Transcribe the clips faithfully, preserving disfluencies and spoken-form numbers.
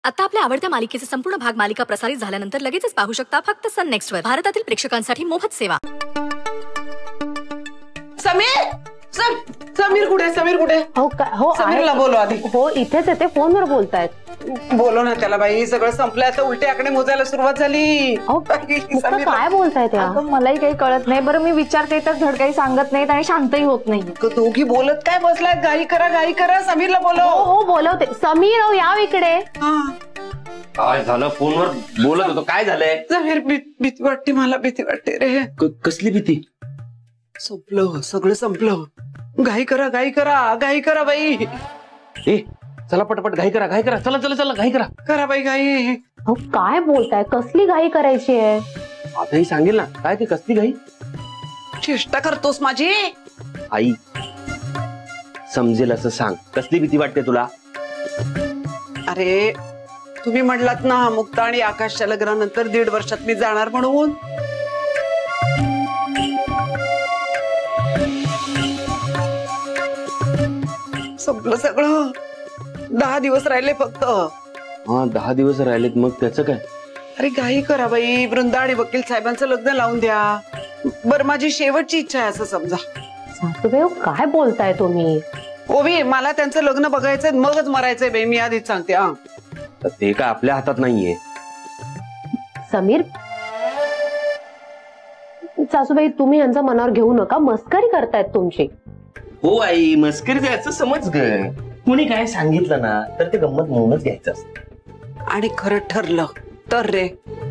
आता आपल्या आवडत्या मालिकेचे संपूर्ण भाग मालिका प्रसारित झाल्यानंतर लगेचच पाहू शकता फक्त सन नेक्स्ट वर. भारतातील प्रेक्षकांसाठी मोफत सेवा. समीर सम, समीर कुठे समीर कुठे हो हो समीरला बोलव आधी. हो इथेच येते, फोनवर बोलतायत. बोलो ना त्याला बाई. सगळं संपलं आता, उलटे आकडे मोजायला सुरुवात झाली. काय बोलताय त्या? मलाही काही कळत नाही. बरं मी विचारते तर धड काही सांगत नाहीत आणि शांतही होत नाही. दोघी बोलत काय बसलाय? घाई करा घाई करा. समीरला बोलव. हो बोलवते. समीर हो या इकडे. काय झालं? फोनवर बोलत होतो, काय झालंय? समीर भीती वाटते मला, भीती वाटते रे. कसली भीती? संपलं सगळं संपलं. घाई करा घाई करा घाई करा बाई. ए चला पटपट घाई करा घाई करा. चला चला चला घाई करा करा बाई घाई. हो काय बोलताय? कसली घाई करायची आहे? आताही सांगेल ना. काय ते कसली घाई? चेष्टा करतोस माझी? आई समजेल असं सांग. कसली भीती वाटते तुला? अरे तुम्ही म्हटलात ना मुक्ता आणि आकाशच्या लग्नानंतर दीड वर्षात मी जाणार म्हणून. संपलं सगळं. दहा दिवस राहिले फक्त. हा दहा दिवस राहिलेत. मग त्याचं काय? अरे घाई करा बाई. वृंदा आणि वकील साहेबांचं लग्न लावून द्या. बर माझी शेवटची इच्छा आहे असं समजा. सासूबाई काय बोलताय तुम्ही? ओवी मला त्यांचं लग्न बघायचंय, मगच मरायचंय बाई. मी आधीच सांगते. हा ते काय आपल्या हातात नाहीये. समीर सासूबाई तुम्ही यांचा मनावर घेऊ नका. मस्करी करतायत तुमची. हो आई मस्करी द्यायचं समज ग. कुणी काय सांगितलं ना तर ते गंमत म्हणूनच घ्यायचं असतं. आणि खरं ठरलं तर रे.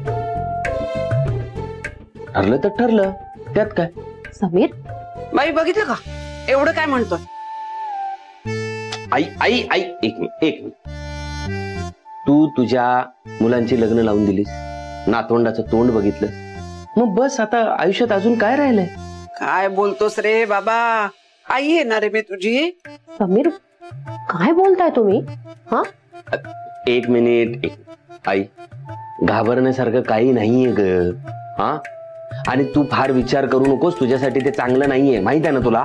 ठरलं तर ठरलं, त्यात काय? समीर बाई बघितलं का एवढं काय म्हणतोय? आई आई आई एक मिनिट एक मिनिट. तू तुझ्या मुलांची लग्न लावून दिलीस, नातवंडाचं तोंड बघितलं, मग बस आता आयुष्यात अजून काय राहिलंय? काय बोलतोस रे बाबा? आई येणार आहे मी तुझी. समीर काय बोलताय तुम्ही? हा एक मिनिट एक आई, घाबरण्यासारखं काही नाहीये ग. हा आणि तू फार विचार करू नकोस. तुझ्यासाठी ते चांगलं नाहीये, माहित आहे ना तुला.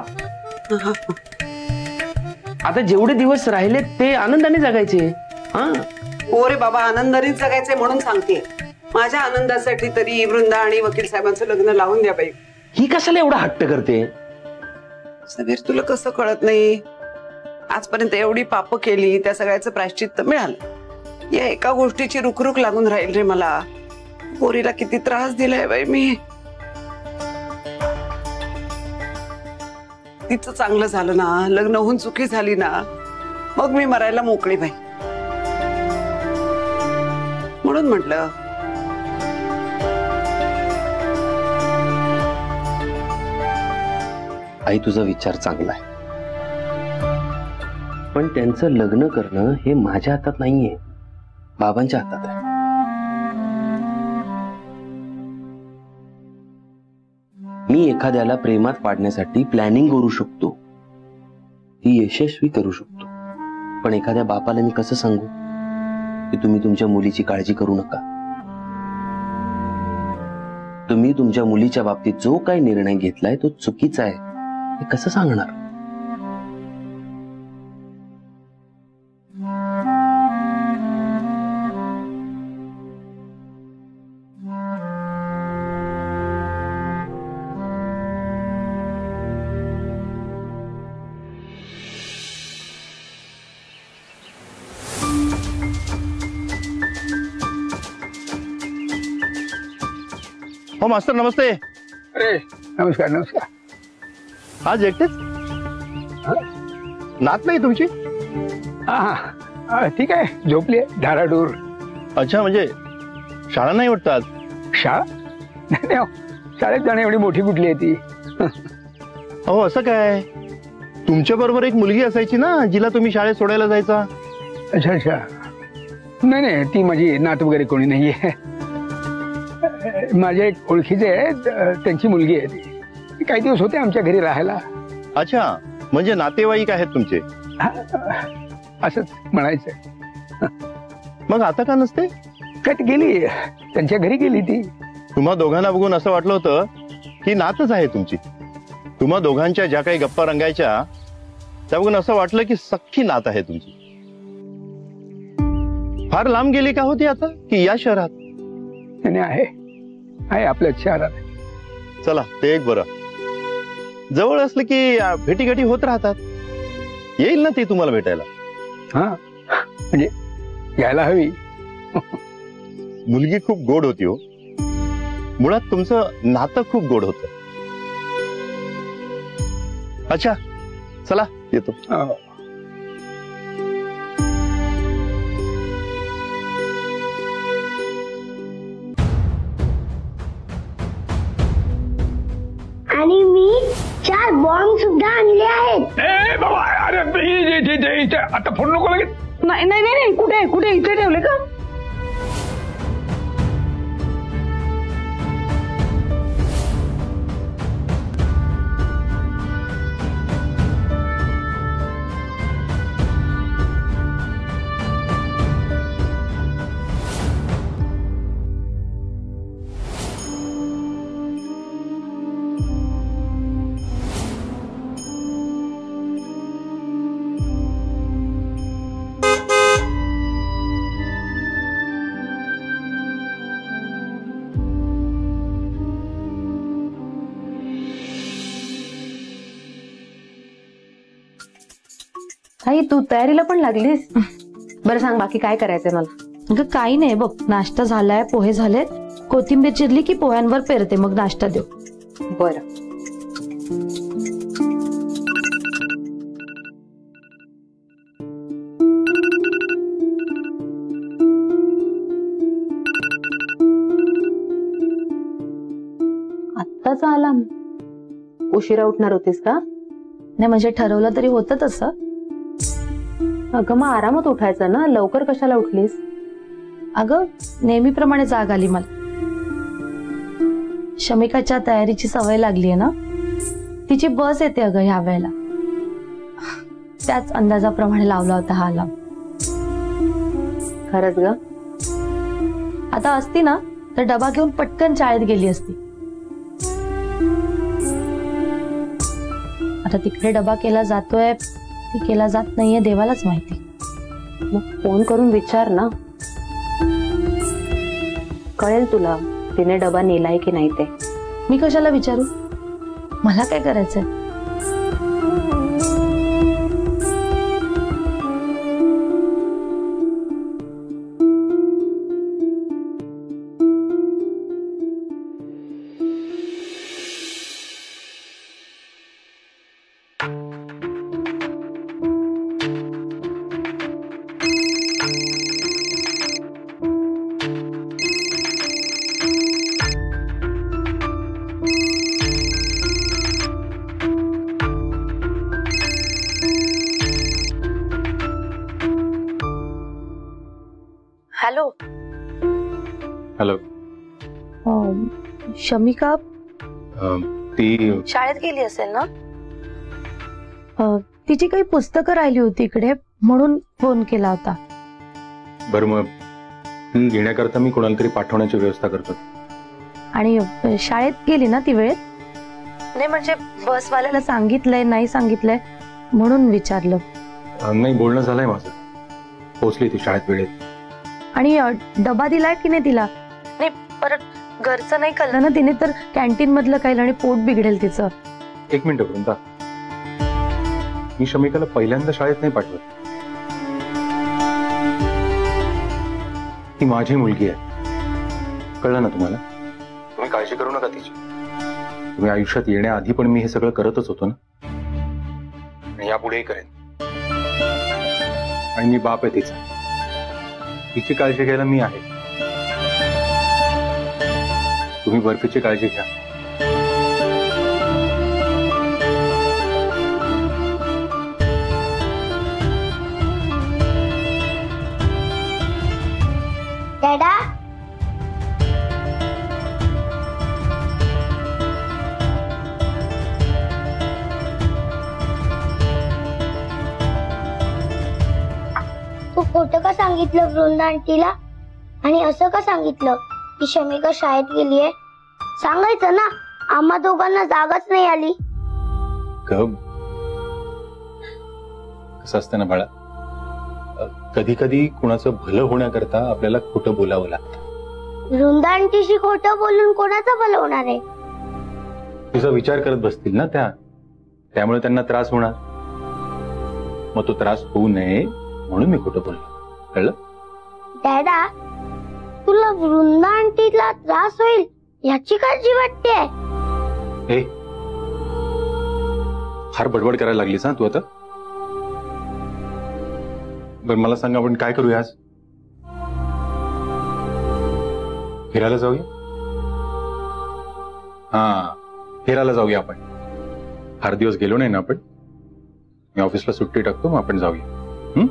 आता जेवढे दिवस राहिले ते आनंदाने जगायचे. हा हो रे बाबा, आनंदाने जगायचे म्हणून सांगते. माझ्या आनंदासाठी तरी वृंदा आणि वकील साहेबांचं लग्न लावून द्या बाई. ही कशाला एवढा हट्ट करते? समीर तुला कसं कळत नाही? आजपर्यंत एवढी पाप केली, त्या सगळ्याचं प्रायश्चित्त मिळालं. या एका गोष्टीची रुखरुख लागून राहील रे मला. पोरीला किती त्रास दिलाय बाई मी. तिचं चांगलं झालं ना, लग्न होऊन चुकी झाली ना, मग मी मरायला मोकळी बाई. म्हणून म्हटलं आई तुझा विचार चांगला आहे, पण त्यांचं लग्न करणं हे माझ्या हातात नाहीये, बाबांच्या हातात आहे. मी एखाद्याला प्रेमात पाडण्यासाठी प्लॅनिंग करू शकतो, ती यशस्वी करू शकतो, पण एखाद्या बापाला मी कसं सांगू की तुम्ही तुमच्या मुलीची काळजी करू नका? तुम्ही तुमच्या मुलीच्या बाबतीत जो काही निर्णय घेतलाय तो चुकीचा आहे हे कसं सांगणार? हो मास्तर नमस्ते. अरे नमस्कार नमस्कार. आज एकटेच? नात नाही तुमची? हा हा ठीक आहे, झोपली आहे धाराडूर. अच्छा, म्हणजे शाळा नाही वाटत आज? शाळा नाही, शाळेत जाणे एवढी मोठी कुठली आहे ती? हो असं काय? तुमच्या बरोबर एक मुलगी असायची ना जिला तुम्ही शाळेत सोडायला जायचा? अच्छा अच्छा. नाही नाही, ती माझी नात वगैरे कोणी नाहीये. माझ्या एक ओळखीचे आहेत, त्यांची मुलगी आहे ती. काही दिवस होते आमच्या घरी राहायला. अच्छा, म्हणजे नातेवाईक आहेत तुमचे? असंच म्हणायचंय. मग आता का नसते? काय ती गेली, त्यांच्या घरी गेली ती. तुम्हा दोघांना बघून असं वाटलं होतं की नातच आहे तुमची. तुम्हा दोघांच्या ज्या काही गप्पा रंगायच्या त्या बघून असं वाटलं की सख्खी नात आहे तुमची. फार लांब गेली का होती आता की या शहरात? आणि आहे आहे आपल्याच शहरात. चला ते एक बरं. जवळ असलं की भेटीगाठी होत राहतात. येईल ना ती तुम्हाला भेटायला? हा म्हणजे यायला हवी. मुलगी खूप गोड होती हो. मुळात तुमचं नातं खूप गोड होतं. अच्छा चला येतो. हो. आणि मी चार बॉम्ब सुद्धा आणले आहेत. ए बाबा, अरे इथे- इथे- इथे- इथे. आता फोन नको लगेच. नाही नाही नाही नाही. कुठे कुठे इथे ठेवले का? आई तू तयारीला पण लागलीस? बरं सांग बाकी काय करायचंय मला? अगं काही नाही बघ, नाश्ता झालाय, पोहे झालेत, कोथिंबीर चिरली की पोह्यांवर पेरते, मग नाश्ता देऊ. बरं. आत्ताचा अलार्म? उशिरा उठणार होतीस का? नाही म्हणजे ठरवलं तरी होतं तसं. अगं मग आरामात उठायचं ना, लवकर कशाला उठलीस? अगं नेहमीप्रमाणे जाग आली मला. शमिकाच्या तयारीची सवय लागली आहे ना, तिची बस येते अगं ह्या वेळेला. त्याच अंदाजाप्रमाणे लावला होता हा अलार्म. खरंच ग? आता असती ना तर डबा घेऊन पटकन शाळेत गेली असती. आता तिकडे डबा केला जातोय की केला जात नाहीये देवालाच माहिती. मग फोन करून विचार ना, कळेल तुला तिने डबा नेलाय की नाही ते. मी कशाला विचारू, मला काय करायचंय? हॅलो. हॅलो. शमिका ती शाळेत गेली असेल ना? अं, तिची काही पुस्तकं राहिली होती इकडे म्हणून फोन केला होता. बरं मग ती घेण्याकरता मी कोणाला तरी पाठवण्याची व्यवस्था करतो. आणि अं, शाळेत गेली ना ती वेळेत? नाही म्हणजे बसवाल्याला सांगितलंय नाही सांगितलंय म्हणून विचारलं. अं, नाही बोलणं झालंय माझं. पोहोचली ती शाळेत वेळेत. आणि अं, डबा दिलाय की नाही तिला? नाही परत घरचं नाही खाल्लं ना तिने तर कॅन्टीन मधलं खाईल आणि पोट बिघडेल तिचं. एक मिनिट वृंदा, मी शमिकाला पहिल्यांदा शाळेत नाही पाठवत. ती माझी मुलगी आहे, कळलं ना तुम्हाला? तुम्ही काळजी करू नका तिची. तुम्ही आयुष्यात येण्याआधी पण मी हे सगळं करतच होतो ना, आणि यापुढेही करेन. आणि मी बाप आहे तिचा, तिची काळजी घ्यायला मी आहे. तुम्ही बर्फीची काळजी घ्या. डॅडा, तू खोटं का सांगितलं वृंदा आंटीला? आणि असं का सांगितलं की शमिका शाळेत गेलीये? सांगायचं ना, आम्हा दोघांना जागच नाही आली. कसं असतं ना बाळा, कधी कधी कुणाचं भलं होण्याकरता आपल्याला खोटं बोलावं लागतं. वृंदा आंटीशी खोटं बोलून कोणाचं भलं होणार आहे? तुझा विचार करत बसतील ना त्या, त्यामुळे त्यांना त्रास होणार. मग तो त्रास होऊ नये म्हणून मी खोटं बोललो. कळलं? डॅडा, तुला वृंदा आंटीला त्रास होईल याची काळजी वाटते? हे फार बडबड करायला लागलीस ना तू आता. बरं मला सांग, आपण काय करूया आज? फिरायला जाऊया? हा, फिरायला जाऊया आपण. फार दिवस गेलो नाही ना आपण. मी ऑफिसला सुट्टी टाकतो, मग आपण जाऊया. हम्म?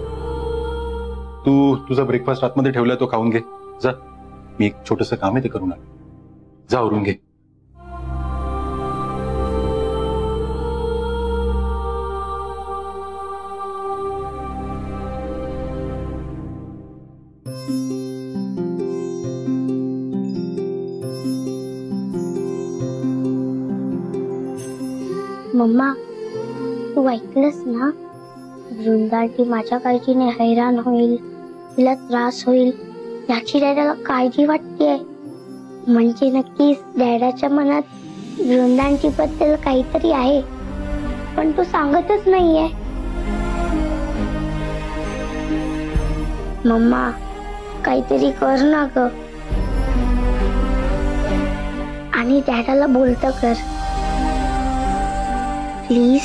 तू तुझा ब्रेकफास्ट आतमध्ये ठेवलाय, तो खाऊन घे जा. मी एक छोटंसं काम आहे ते करून आलो. जा आवरून घे. मम्मा, तू ऐकलंस ना? वृंदा आंटी माझ्या काळजीने हैराण होईल, तिला त्रास होईल याची डॅडाला काळजी वाटतेय. म्हणजे नक्कीच डॅडाच्या मनात वृंदा आंटी बद्दल काहीतरी आहे, पण तो सांगतच नाहीये. मम्मा, काहीतरी कर ना ग, आणि डॅडाला बोलतं कर प्लीज.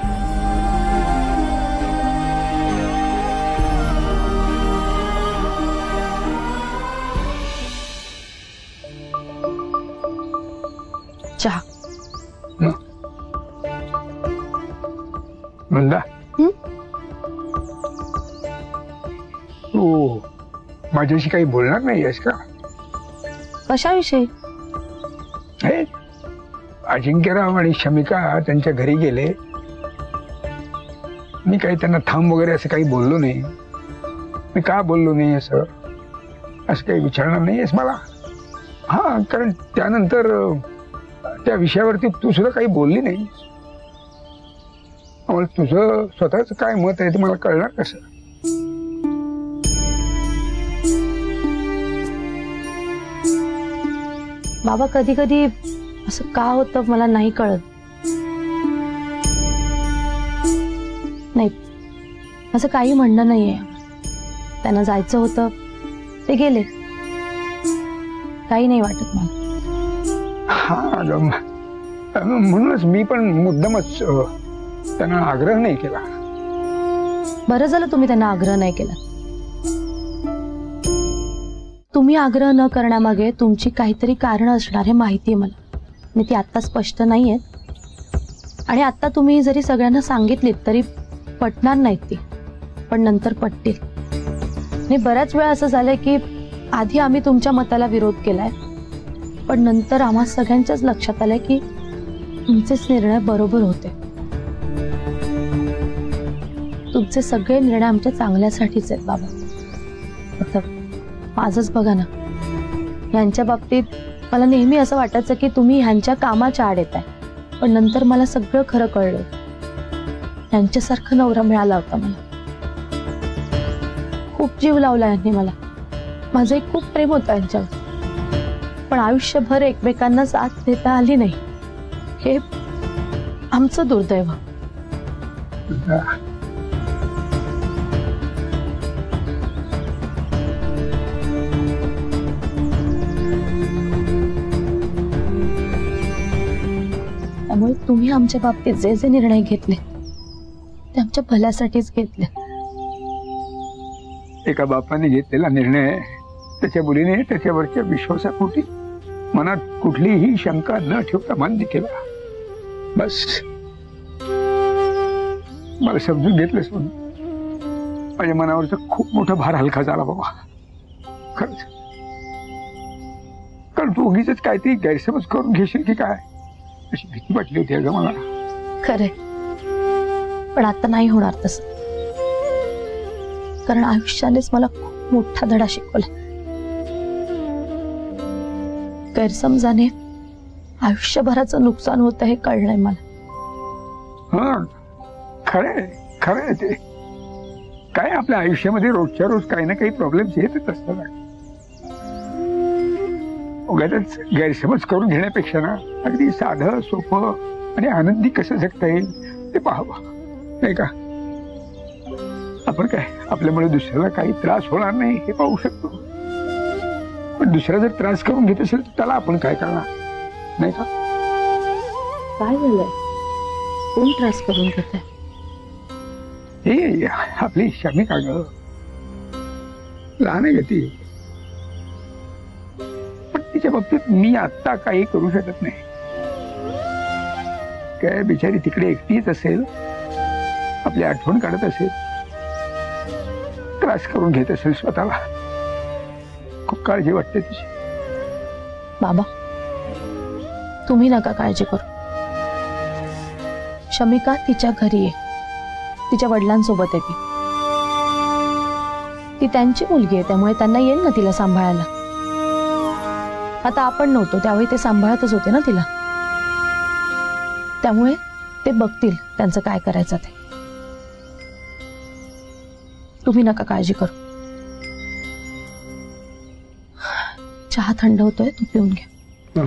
चहा. वृंदा, तू माझ्याशी काही बोलणार नाहीयेस का? कशाविषयी? हे अजिंक्यराव आणि शमिका त्यांच्या घरी गेले. मी काही त्यांना थांब वगैरे असं काही बोललो नाही. मी का बोललो नाही असं असं काही विचारणार नाहीयेस मला? हा, कारण त्यानंतर त्या विषयावरती तू सुद्धा काही बोलली नाही. मला तुझं स्वतःच काय मत आहे ते मला कळणार कसं? बाबा, कधी कधी असं का होतं मला नाही कळत. नाही, असं काही म्हणणं नाहीये. त्यांना जायचं होतं, ते गेले. काही नाही वाटत मला. हा, म्हणूनच मी पण मुद्दामच त्यांना आग्रह नाही केला. बरं झालं तुम्ही त्यांना आग्रह नाही केला. तुम्ही आग्रह न करण्यामागे तुमची काहीतरी कारण असणार हे माहिती आहे मला. आणि ती आत्ता स्पष्ट नाहीये, आणि आता तुम्ही जरी सगळ्यांना सांगितलीत तरी पटणार नाहीत ती, पण नंतर पटतील. आणि बऱ्याच वेळा असं झालंय की आधी आम्ही तुमच्या मताला विरोध केलाय, पण नंतर आम्हा सगळ्यांच्याच लक्षात आलंय की तुमचेच निर्णय बरोबर होते. तुमचे सगळे निर्णय आमच्या चांगल्यासाठीच आहेत बाबा. फक्त माझंच बघा ना, यांच्या बाबतीत मला नेहमी असं वाटायचं की तुम्ही ह्यांच्या कामाच्या आड येताय, पण नंतर मला सगळं खरं कळलं. यांच्यासारखा नवरा मिळाला होता मला. खूप जीव लावला यांनी मला. माझं एक खूप प्रेम होतं यांच्यावर, पण आयुष्यभर एकमेकांना साथ देता आली नाही. हे आमचं दुर्दैव. त्यामुळे तुम्ही आमच्या बाबतीत जे जे निर्णय घेतले ते आमच्या भल्यासाठीच घेतले. एका बापाने घेतलेला निर्णय त्याच्या मुलीने त्याच्यावरच्या विश्वासापोटी मनात कुठलीही शंका न ठेवता मान्य केला. बस मला समजून घेतलंस म्हणून माझ्या मनावरचा खूप मोठा भार हलका झाला बाबा. खरंच, कारण तू उगीच काहीतरी गैरसमज करून घेशील की काय अशी भीती वाटली होती अगं मला. खरे, पण आता नाही होणार तसं, कारण आयुष्यानेच मला खूप मोठा धडा शिकवला. गैरसमजाने आयुष्यभराचं नुकसान होतं हे कळलंय मला. हा, खरंय खरंय ते. काय आपल्या आयुष्यामध्ये रोजच्या रोज काही ना काही प्रॉब्लेम्स येतच असतात. उगाच गैरसमज करून घेण्यापेक्षा ना अगदी साधं सोपं आणि आनंदी कसं जगता येईल ते पाहावं, नाही का? आपण काय आपल्यामुळे दुसऱ्याला काही त्रास होणार नाही हे पाहू शकतो, पण दुसरा जर त्रास करून घेत असेल तर त्याला आपण काय करणार, नाही का? काय झालंय? कोण त्रास करून घेत आहे? हे आपली शमिका ग, लहान आहे ती, पण तिच्या बाबतीत मी आता काही करू शकत नाही. काय बिचारी तिकडे एकटीच असेल, आपली आठवण काढत असेल, त्रास करून घेत असेल स्वतःला. खूप काळजी वाटते तिची. बाबा, तुम्ही नका काळजी करू. शमिका तिच्या घरी आहे, तिच्या वडिलांसोबत आहे. ती ती त्यांची मुलगी आहे, त्यामुळे त्यांना येईल ना तिला सांभाळायला. आता आपण नव्हतो त्यावेळी ते सांभाळतच होते ना तिला, त्यामुळे ते बघतील त्यांचं काय करायचं ते. तुम्ही नका काळजी करू. चहा थंड होतोय, तू पिऊन घ्या.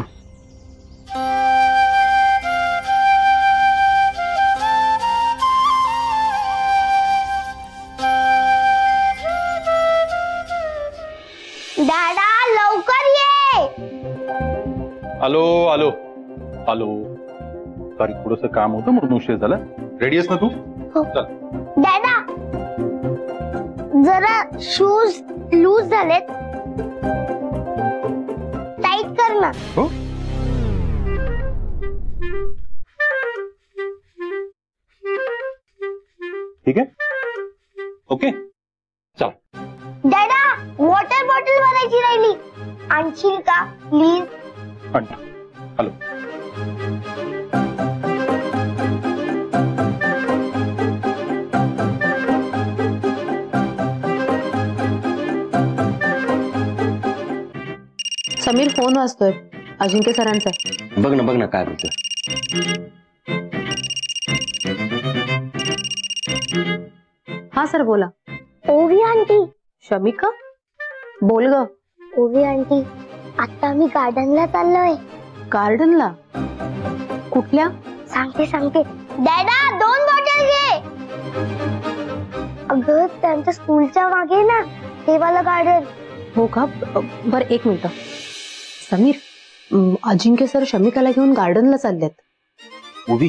दादा लवकर ये. आलो आलो आलो. सॉरी, थोडंसं काम होतं म्हणून उशीर झाला. रेडी आहेस ना तू? चल. दादा जरा शूज लूज झालेत, टाईट कर ना. हो. ठीक आहे, ओके चल. दादा वॉटर बॉटल भरायची राहिली, आणशील का प्लीज? आणतो. हॅलो. समीर फोन वाजतोय, अजिंक्य सरांचा. बघ ना बघ ना काय बोलतोय. हा सर बोला. ओवी आंटी. शमिका बोल ग. ओवी आंटी, आता आम्ही गार्डनला चाललोय. गार्डनला? कुठल्या? सांगते सांगते. दादा दोन बॉटल घे. अगं त्यांच्या स्कूलच्या मागे ना ते वाला गार्डन. हो का? बर एक मिनिट. समीर, अजिंक्य सर शमिकाला घेऊन गार्डनला चाललेत. उभी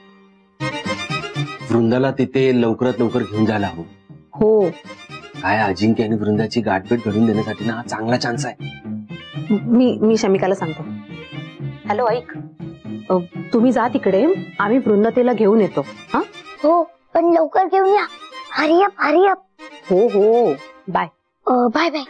वृंदाला तिथे लवकरात लवकर घेऊन जायला हवं. हो. काय अजिंक्य आणि वृंदाची गाठभेट घडून देण्यासाठी ना हा चांगला चान्स आहे. मी मी शमिकाला सांगतो. हॅलो ऐक, तुम्ही जा तिकडे, आम्ही वृंदातेला घेऊन येतो. हा हो, पण लवकर घेऊन या. Hurry up hurry up. हो हो, बाय बाय बाय.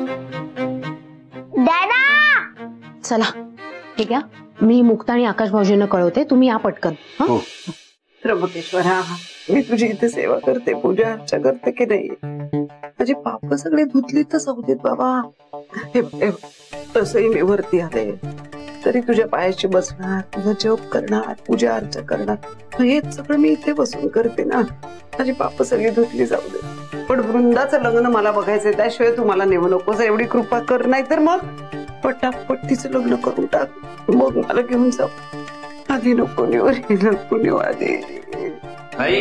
दादा चला ठीक आहे, मी मुक्ता आणि आकाश भाऊजींना कळवते, तुम्ही या पटकन. हो. त्र्यंबकेश्वरा, मी तुझी इथे सेवा करते, पूजा अर्चा करते की नाही? माझी पाप सगळे धुतली तर जाऊ देत बाबा. हे हे, तसंही मी वरती आले तरी तुझ्या पायाशी बसणार, तुझा जप करणार, पूजा अर्चा करणार, हेच सगळं मी इथे बसून करते ना. माझी पाप सगळी धुतली जाऊ दे. पण वृंदाचं लग्न मला बघायचंय, त्याशिवाय तू मला नेऊ नकोस. एवढी कृपा कर, नाही तर मग पटापट तिचं लग्न करून टाक, मग मला घेऊन जाऊ. आधी नको नेऊ रे, नको नेऊ आधी. आई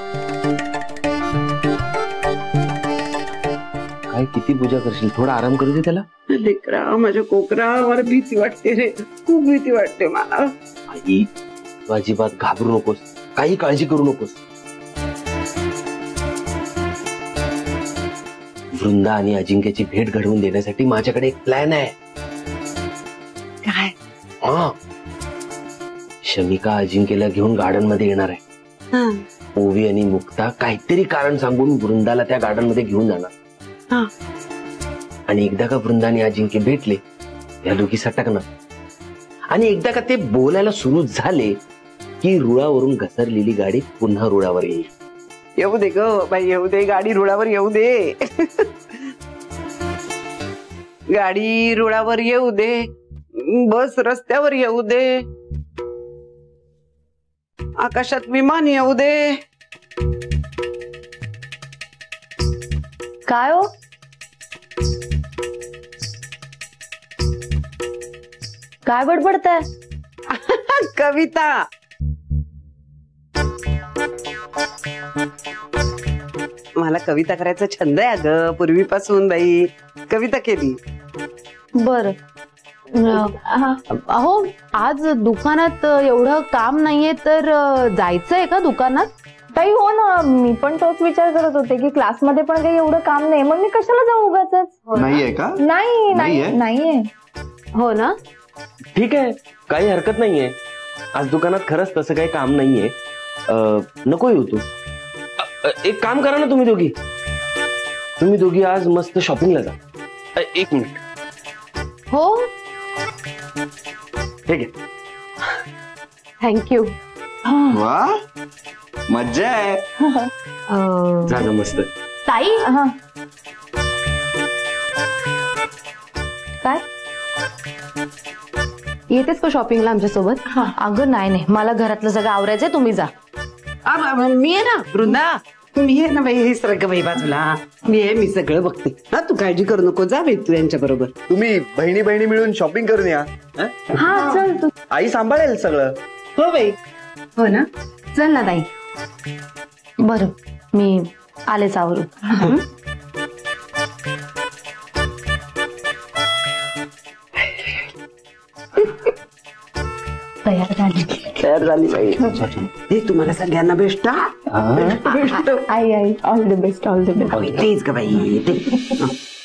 काय किती पूजा करशील, थोडा आराम करू दे त्याला. लेकरा माझ्या कोकरा, मला भीती वाटते रे, खूप भीती वाटते मला. आई तू अजिबात घाबरू नकोस, काही काळजी करू नकोस. वृंदा आणि अजिंक्यची भेट घडवून देण्यासाठी माझ्याकडे एक प्लॅन आहे. काय? हा, शमिका अजिंक्यला घेऊन गार्डन मध्ये येणार आहे. ओवी आणि मुक्ता काहीतरी कारण सांगून वृंदाला त्या गार्डन मध्ये घेऊन जाणार. आणि एकदा का वृंदा आणि अजिंक्य भेटले, त्या दोघी सटकणार. आणि एकदा का ते बोलायला सुरू झाले की रुळावरून घसरलेली गाडी पुन्हा रुळावर येईल. येऊ दे ग बाई, येऊ दे, गाडी रुळावर येऊ दे. गाडी रुळावर येऊ दे, बस रस्त्यावर येऊ दे, आकाशात विमान येऊ दे, काय हो? काय बडबडताय? कविता. मला कविता करायचा छंद आहे अगं पूर्वीपासून. बाई कविता केली. बर. अहो आज दुकानात एवढं काम नाहीये तर जायचंय का दुकानात? ताई हो ना, मी पण तोच विचार करत होते की क्लासमध्ये पण काही एवढं काम नाही, मग मी कशाला जाऊ उगाचच. नाहीये का? नाही नाही नाहीये. हो ना, ठीक आहे, काही हरकत नाहीये. आज दुकानात खरंच तसं काही काम नाहीये. नको येऊ तू. एक काम करा ना तुम्ही दोघी. तुम्ही दोघी आज मस्त शॉपिंगला जा. एक मिनिट. हो ठीक आहे. थँक्यू. वा मज्जा आहे. जा जा मस्त. ताई काय येतेस का शॉपिंगला आमच्या सोबत? अगं नाही नाही, मला घरातलं सगळं आवरायचंय, तुम्ही जा. मी आहे ना वृंदा. मी आहे ना बाई. हे सगळं बाई बाजूला. मी आहे, मी सगळं बघते. हा तू काळजी करू नको. जा बाई तू यांच्या बरोबर. तुम्ही बहिणी बहिणी मिळून शॉपिंग करून या. हा चल तू. आई सांभाळेल सगळं. हो बाई. हो ना, चल ना ताई. बरं मी आलेच आवरून. तयार झाली. तयार झाली बाई. हे तुम्हाला सगळ्यांना बेस्ट. आई आई all the best all the best. तेच ग बाई ते.